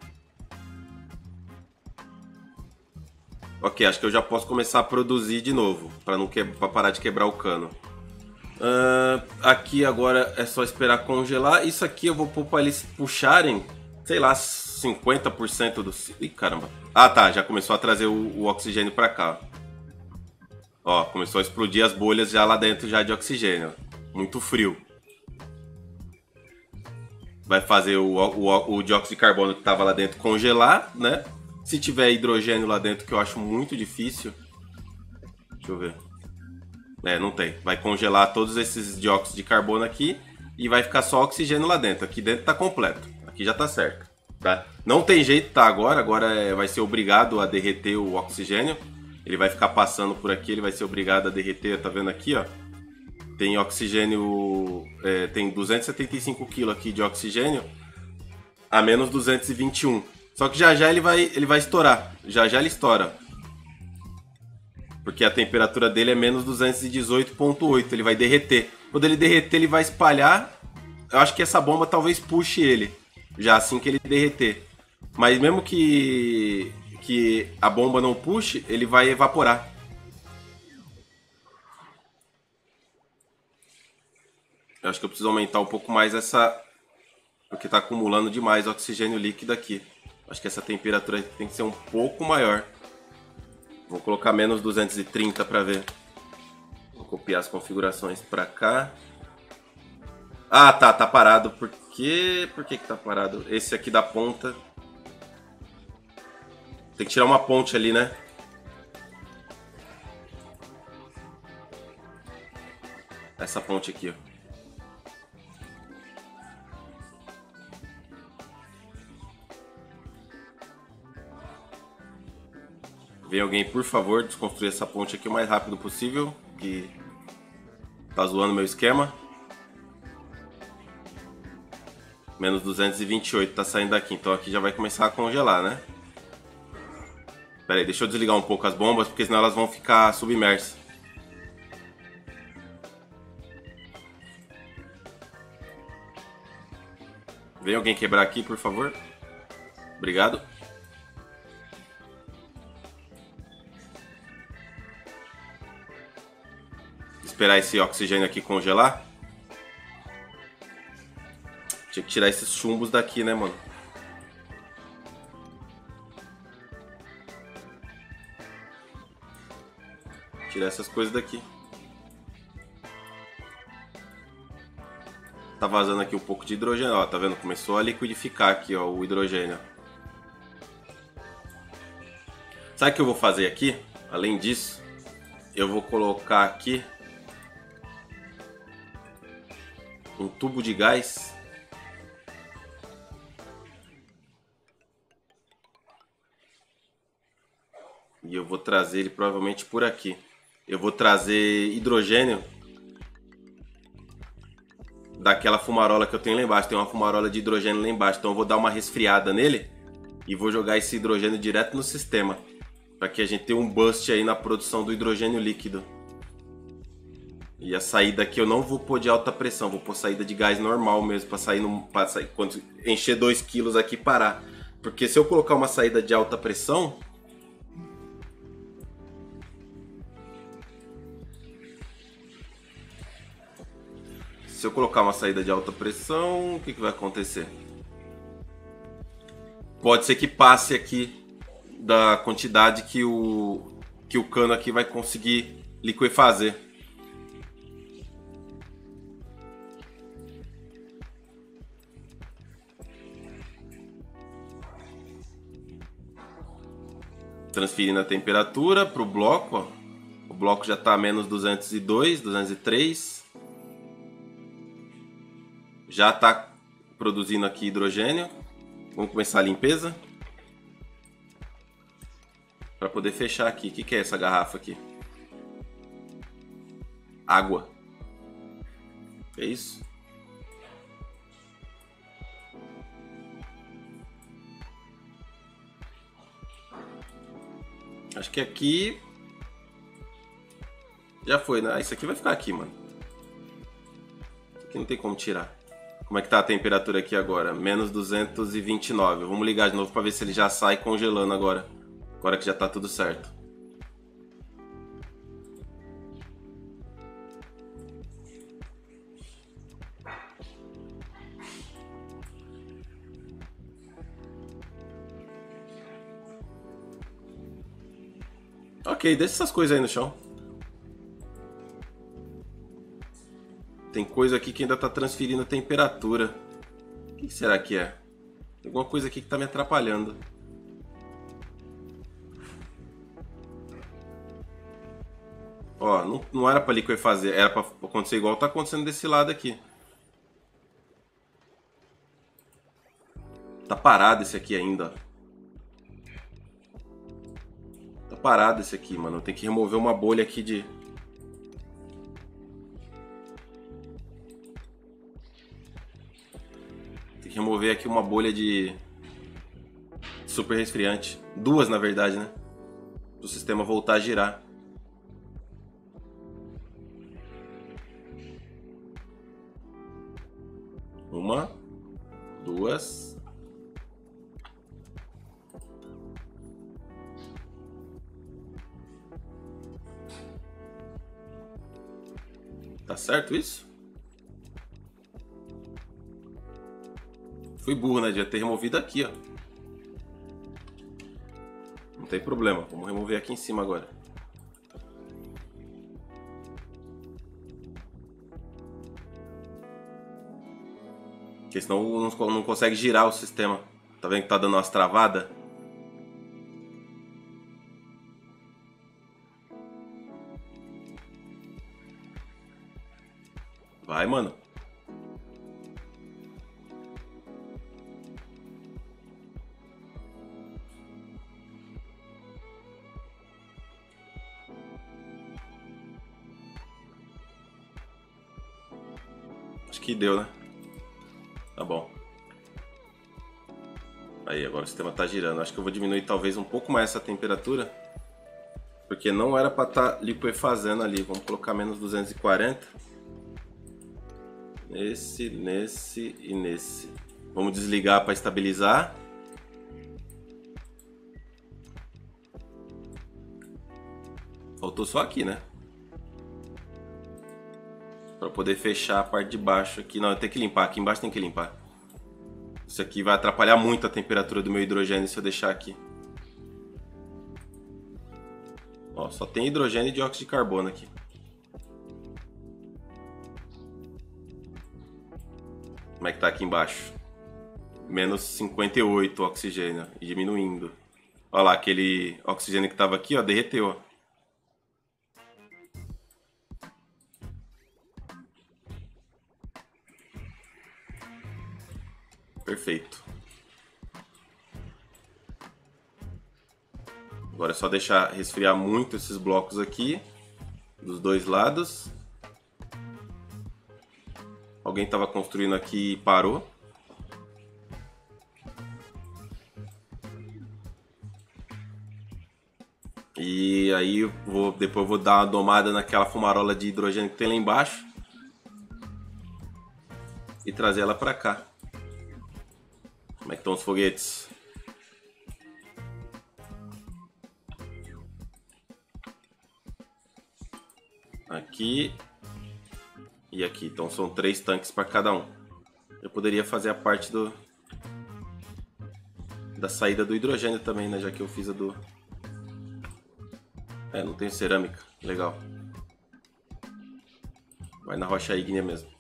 Ok, acho que eu já posso começar a produzir de novo, para não que... para parar de quebrar o cano. Uh, aqui agora é só esperar congelar. Isso aqui eu vou pôr para eles puxarem, sei lá, cinquenta por cento do... Ih, caramba. Ah, tá, já começou a trazer o, o oxigênio para cá. Ó, começou a explodir as bolhas já lá dentro já de oxigênio. Muito frio. Vai fazer o, o, o dióxido de carbono que estava lá dentro congelar, né? Se tiver hidrogênio lá dentro, que eu acho muito difícil. Deixa eu ver. É, não tem. Vai congelar todos esses dióxidos de carbono aqui e vai ficar só oxigênio lá dentro. Aqui dentro tá completo. Aqui já tá certo. Tá? Não tem jeito, tá? Agora, agora é, vai ser obrigado a derreter o oxigênio. Ele vai ficar passando por aqui, ele vai ser obrigado a derreter, tá vendo aqui, ó? Tem oxigênio, é, tem duzentos e setenta e cinco quilos aqui de oxigênio, a menos duzentos e vinte e um. Só que já já ele vai, ele vai estourar. Já já ele estoura. Porque a temperatura dele é menos duzentos e dezoito ponto oito. Ele vai derreter. Quando ele derreter, ele vai espalhar. Eu acho que essa bomba talvez puxe ele. Já assim que ele derreter. Mas mesmo que, que a bomba não puxe, ele vai evaporar. Eu acho que eu preciso aumentar um pouco mais essa... Porque está acumulando demais oxigênio líquido aqui. Acho que essa temperatura tem que ser um pouco maior. Vou colocar menos duzentos e trinta para ver. Vou copiar as configurações para cá. Ah, tá, tá parado. Por quê? Por que que tá parado? Esse aqui da ponta. Tem que tirar uma ponte ali, né? Essa ponte aqui, ó. Vem alguém, por favor, desconstruir essa ponte aqui o mais rápido possível, que tá zoando meu esquema. Menos duzentos e vinte e oito tá saindo daqui, então aqui já vai começar a congelar, né? Pera aí, deixa eu desligar um pouco as bombas, porque senão elas vão ficar submersas. Vem alguém quebrar aqui, por favor. Obrigado. Esperar esse oxigênio aqui congelar. Tinha que tirar esses chumbos daqui, né, mano? Tirar essas coisas daqui. Tá vazando aqui um pouco de hidrogênio, ó, tá vendo? Começou a liquidificar aqui, ó, o hidrogênio. Sabe o que eu vou fazer aqui? Além disso, eu vou colocar aqui um tubo de gás. E eu vou trazer ele provavelmente por aqui. Eu vou trazer hidrogênio daquela fumarola que eu tenho lá embaixo. Tem uma fumarola de hidrogênio lá embaixo. Então eu vou dar uma resfriada nele e vou jogar esse hidrogênio direto no sistema, para que a gente tenha um boost aí na produção do hidrogênio líquido. E a saída aqui eu não vou pôr de alta pressão, vou pôr saída de gás normal mesmo, para sair, no, pra sair quando encher dois quilos aqui e parar. Porque se eu colocar uma saída de alta pressão, se eu colocar uma saída de alta pressão, o que, que vai acontecer? Pode ser que passe aqui da quantidade que o, que o cano aqui vai conseguir liquefazer. Transferindo a temperatura para o bloco, ó. O bloco já está a menos duzentos e dois, duzentos e três. Já está produzindo aqui hidrogênio. Vamos começar a limpeza. Para poder fechar aqui. O que, que é essa garrafa aqui? Água. É isso? Acho que aqui já foi, né? Ah, isso aqui vai ficar aqui, mano. Isso aqui não tem como tirar. Como é que tá a temperatura aqui agora? Menos duzentos e vinte e nove. Vamos ligar de novo para ver se ele já sai congelando agora. Agora que já tá tudo certo. Ok, deixa essas coisas aí no chão. Tem coisa aqui que ainda tá transferindo a temperatura. O que será que é? Tem alguma coisa aqui que tá me atrapalhando. Ó, não, não era pra liquefazer, era pra acontecer igual tá acontecendo desse lado aqui. Tá parado esse aqui ainda. Tá parado esse aqui, mano. Tem que remover uma bolha aqui de... Tem que remover aqui uma bolha de... super resfriante. Duas, na verdade, né? Para o sistema voltar a girar. Uma, duas. Tá certo isso? Fui burro, né? Devia ter removido aqui, ó. Não tem problema. Vamos remover aqui em cima agora. Porque senão não, não consegue girar o sistema. Tá vendo que tá dando umas travadas? Vai, mano. Acho que deu, né? Tá bom. Aí, agora o sistema tá girando. Acho que eu vou diminuir talvez um pouco mais essa temperatura. Porque não era pra estar liquefazendo ali. Vamos colocar menos duzentos e quarenta. Nesse, nesse e nesse. Vamos desligar para estabilizar. Faltou só aqui, né? Para poder fechar a parte de baixo aqui. Não, eu tenho que limpar. Aqui embaixo tem que limpar. Isso aqui vai atrapalhar muito a temperatura do meu hidrogênio se eu deixar aqui. Ó, só tem hidrogênio e dióxido de carbono aqui. Como é que tá aqui embaixo? Menos cinquenta e oito oxigênio. E diminuindo. Olha lá, aquele oxigênio que tava aqui, ó, derreteu, ó. Perfeito. Agora é só deixar resfriar muito esses blocos aqui, dos dois lados. Alguém estava construindo aqui e parou. E aí eu vou, depois eu vou dar uma domada naquela fumarola de hidrogênio que tem lá embaixo. E trazer ela para cá. Como é que estão os foguetes? Aqui e aqui. Então são três tanques para cada um. Eu poderia fazer a parte do da saída do hidrogênio também, né? Já que eu fiz a do... É, não tem cerâmica. Legal. Vai na rocha ígnea mesmo.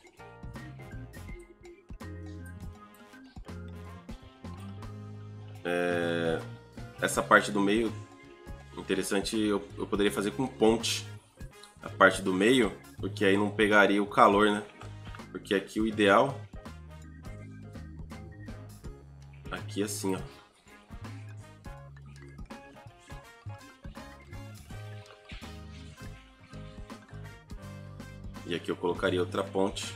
É... Essa parte do meio, interessante, eu, eu poderia fazer com ponte. A parte do meio, porque aí não pegaria o calor, né? Porque aqui o ideal... Aqui assim, ó. E aqui eu colocaria outra ponte.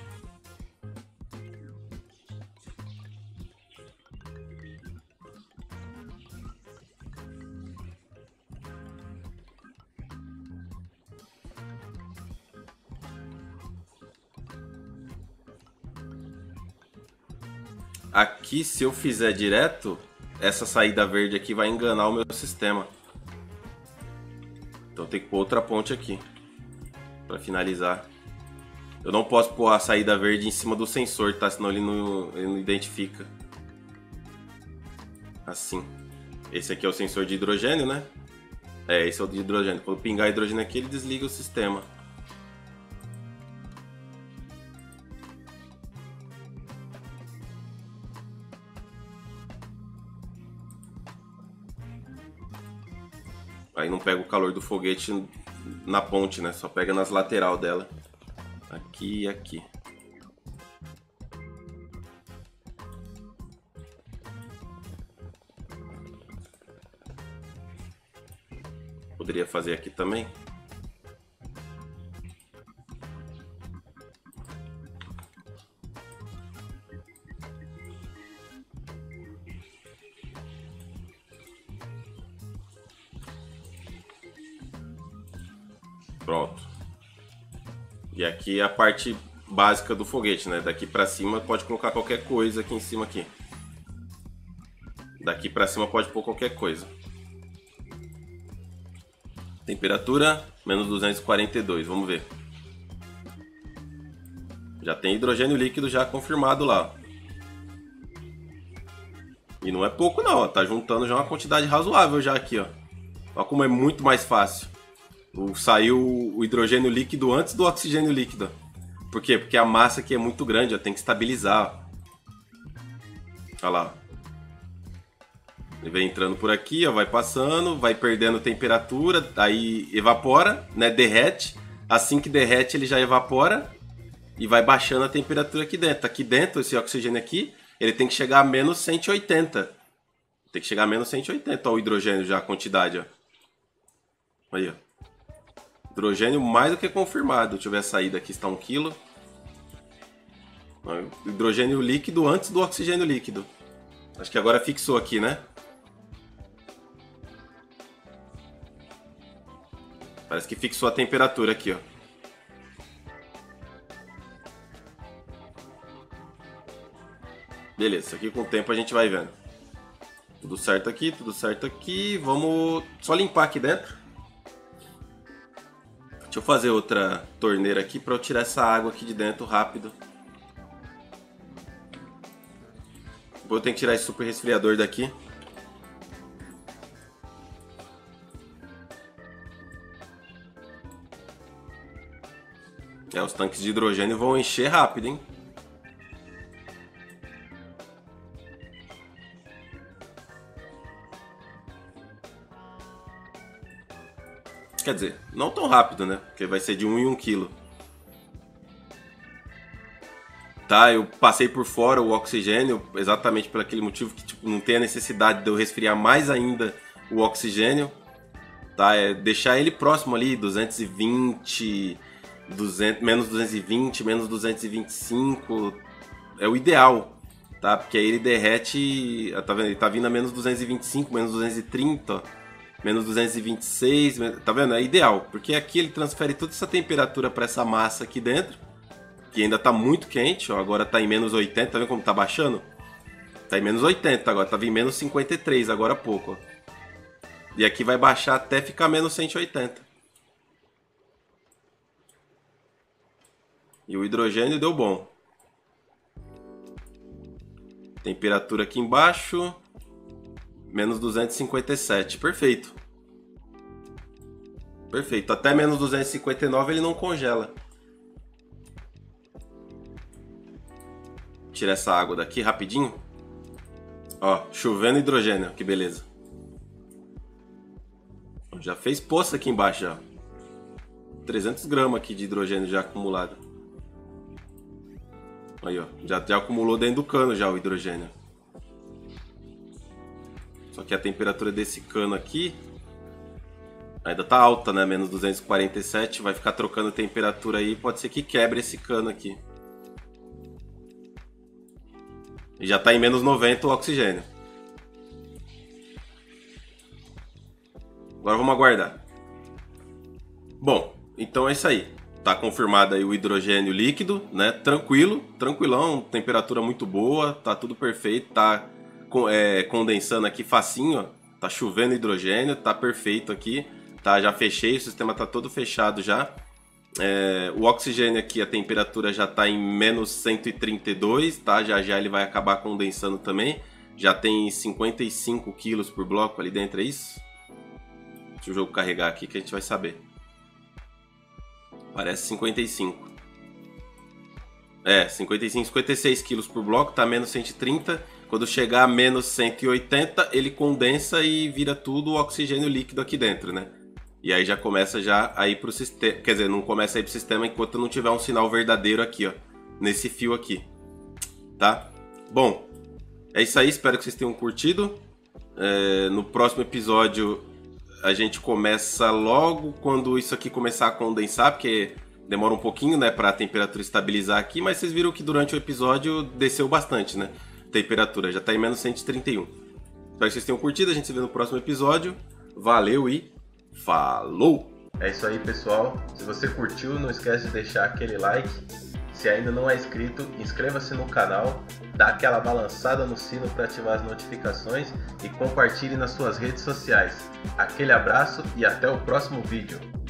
Aqui, se eu fizer direto, essa saída verde aqui vai enganar o meu sistema. Então tem que pôr outra ponte aqui para finalizar. Eu não posso pôr a saída verde em cima do sensor, tá? Senão ele não, ele não identifica. Assim. Esse aqui é o sensor de hidrogênio, né? É, esse é o de hidrogênio. Quando pingar hidrogênio aqui, ele desliga o sistema. Aí não pega o calor do foguete na ponte, né? Só pega nas lateral dela. Aqui e aqui. Poderia fazer aqui também. Pronto. E aqui é a parte básica do foguete, né? Daqui pra cima pode colocar qualquer coisa aqui em cima aqui. Daqui pra cima pode pôr qualquer coisa. Temperatura, menos duzentos e quarenta e dois, vamos ver. Já tem hidrogênio líquido já confirmado lá. E não é pouco não, ó. Tá juntando já uma quantidade razoável já aqui, ó. Olha como é muito mais fácil. O, saiu o hidrogênio líquido antes do oxigênio líquido. Por quê? Porque a massa aqui é muito grande, ó. Tem que estabilizar. Olha lá. Ele vem entrando por aqui, ó. Vai passando, vai perdendo temperatura, aí evapora, né? Derrete. Assim que derrete, ele já evapora. E vai baixando a temperatura aqui dentro. Aqui dentro, esse oxigênio aqui, ele tem que chegar a menos cento e oitenta. Tem que chegar a menos cento e oitenta, ó, o hidrogênio já, a quantidade, ó. Aí, ó. Hidrogênio mais do que confirmado. Deixa eu ver a saída aqui, está um quilo. Hidrogênio líquido antes do oxigênio líquido. Acho que agora fixou aqui, né? Parece que fixou a temperatura aqui, ó. Beleza, aqui com o tempo a gente vai vendo. Tudo certo aqui, tudo certo aqui. Vamos só limpar aqui dentro. Deixa eu fazer outra torneira aqui para eu tirar essa água aqui de dentro rápido. Depois eu tenho que tirar esse super resfriador daqui. É, os tanques de hidrogênio vão encher rápido, hein? Quer dizer, não tão rápido, né? Porque vai ser de um em um quilo. Tá, eu passei por fora o oxigênio exatamente por aquele motivo que tipo, não tem a necessidade de eu resfriar mais ainda o oxigênio. Tá, é deixar ele próximo ali, duzentos e vinte, duzentos, menos duzentos e vinte, menos duzentos e vinte e cinco. É o ideal, tá? Porque aí ele derrete, tá vendo? Ele tá vindo a menos duzentos e vinte e cinco, menos duzentos e trinta, ó. Menos duzentos e vinte e seis, tá vendo? É ideal, porque aqui ele transfere toda essa temperatura para essa massa aqui dentro, que ainda tá muito quente, ó, agora tá em menos oitenta, tá vendo como tá baixando? Tá em menos oitenta agora, tava em menos cinquenta e três agora há pouco, ó. E aqui vai baixar até ficar menos cento e oitenta. E o hidrogênio deu bom. Temperatura aqui embaixo... menos duzentos e cinquenta e sete, perfeito. Perfeito, até menos duzentos e cinquenta e nove ele não congela. Tira essa água daqui rapidinho. Ó, chovendo hidrogênio, que beleza. Já fez poça aqui embaixo já. trezentos gramas aqui de hidrogênio já acumulado. Aí, ó, já, já acumulou dentro do cano já o hidrogênio. Só que a temperatura desse cano aqui ainda tá alta, né? Menos duzentos e quarenta e sete. Vai ficar trocando temperatura aí. Pode ser que quebre esse cano aqui. E já tá em menos noventa o oxigênio. Agora vamos aguardar. Bom, então é isso aí. Tá confirmado aí o hidrogênio líquido, né? Tranquilo, tranquilão. Temperatura muito boa. Tá tudo perfeito. Tá... É, condensando aqui facinho, ó. Tá chovendo hidrogênio, tá perfeito aqui, tá? Já fechei, o sistema tá todo fechado já. É, o oxigênio aqui, a temperatura já tá em menos cento e trinta e dois, tá? Já já ele vai acabar condensando também. Já tem cinquenta e cinco quilos por bloco ali dentro, é isso? Deixa o jogo carregar aqui que a gente vai saber. Parece cinquenta e cinco. É, cinquenta e cinco, cinquenta e seis quilos por bloco, tá menos cento e trinta. Quando chegar a menos cento e oitenta, ele condensa e vira tudo o oxigênio líquido aqui dentro, né? E aí já começa já a ir pro sistema, quer dizer, não começa a ir pro sistema enquanto não tiver um sinal verdadeiro aqui, ó, nesse fio aqui, tá? Bom, é isso aí, espero que vocês tenham curtido. É, no próximo episódio a gente começa logo quando isso aqui começar a condensar, porque demora um pouquinho, né, para a temperatura estabilizar aqui, mas vocês viram que durante o episódio desceu bastante, né? Temperatura já está em menos cento e trinta e um. Espero que vocês tenham curtido. A gente se vê no próximo episódio. Valeu e falou! É isso aí, pessoal. Se você curtiu, não esquece de deixar aquele like. Se ainda não é inscrito, inscreva-se no canal, dá aquela balançada no sino para ativar as notificações e compartilhe nas suas redes sociais. Aquele abraço e até o próximo vídeo.